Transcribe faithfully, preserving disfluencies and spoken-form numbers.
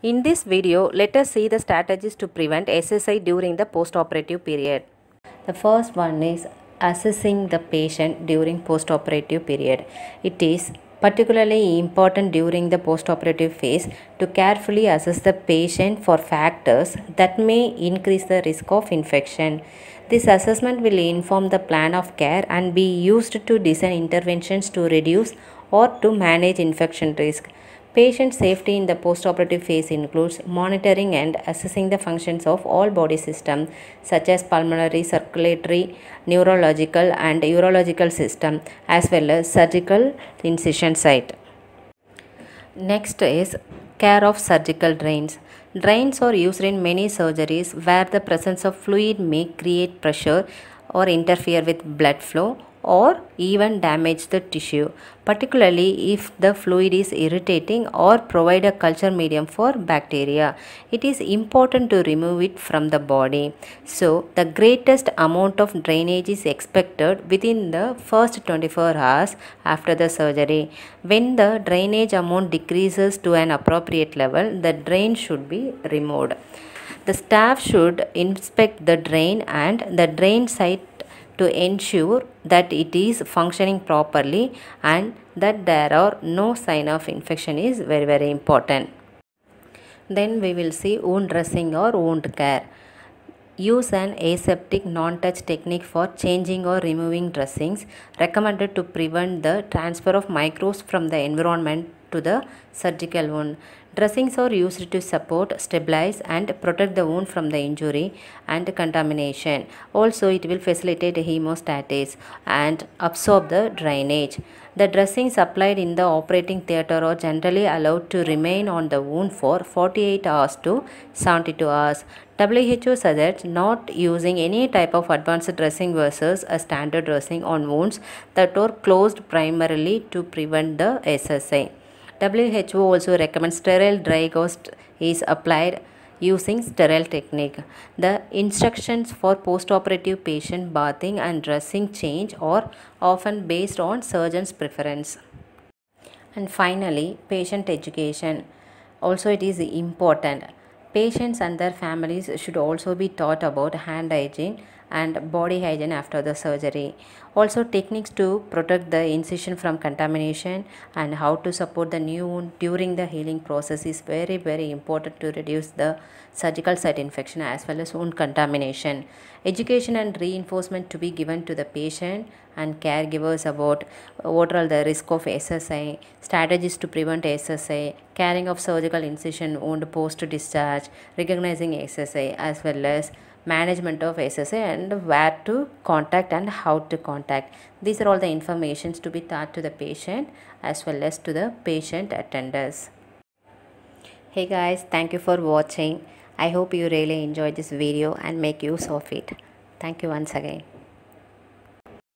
In this video, let us see the strategies to prevent S S I during the postoperative period. The first one is assessing the patient during postoperative period. It is particularly important during the postoperative phase to carefully assess the patient for factors that may increase the risk of infection. This assessment will inform the plan of care and be used to design interventions to reduce or to manage infection risk. Patient safety in the postoperative phase includes monitoring and assessing the functions of all body systems such as pulmonary, circulatory, neurological and urological system as well as surgical incision site. Next is care of surgical drains. Drains are used in many surgeries where the presence of fluid may create pressure or interfere with blood flow or even damage the tissue, particularly if the fluid is irritating or provide a culture medium for bacteria. It is important to remove it from the body. So, the greatest amount of drainage is expected within the first twenty-four hours after the surgery. When the drainage amount decreases to an appropriate level, the drain should be removed. The staff should inspect the drain and the drain site to ensure that it is functioning properly and that there are no sign of infection is very very important. Then we will see wound dressing or wound care. Use an aseptic non-touch technique for changing or removing dressings, recommended to prevent the transfer of microbes from the environment to the surgical wound. Dressings are used to support, stabilize and protect the wound from the injury and contamination. Also, it will facilitate hemostasis and absorb the drainage. The dressings applied in the operating theatre are generally allowed to remain on the wound for forty-eight hours to seventy-two hours. W H O suggests not using any type of advanced dressing versus a standard dressing on wounds that are closed primarily to prevent the S S I. W H O also recommends sterile dry gauze is applied using sterile technique. The instructions for postoperative patient bathing and dressing change are often based on surgeon's preference. And finally, patient education. Also, it is important. Patients and their families should also be taught about hand hygiene and body hygiene after the surgery. Also, techniques to protect the incision from contamination and how to support the new wound during the healing process is very very important to reduce the surgical site infection as well as wound contamination. Education and reinforcement to be given to the patient and caregivers about what are the risk of S S I, strategies to prevent S S I, caring of surgical incision wound post discharge, recognizing S S I as well as management of S S I and where to contact and how to contact. These are all the informations to be taught to the patient as well as to the patient attenders. Hey guys, thank you for watching. I hope you really enjoyed this video and make use of it. Thank you once again.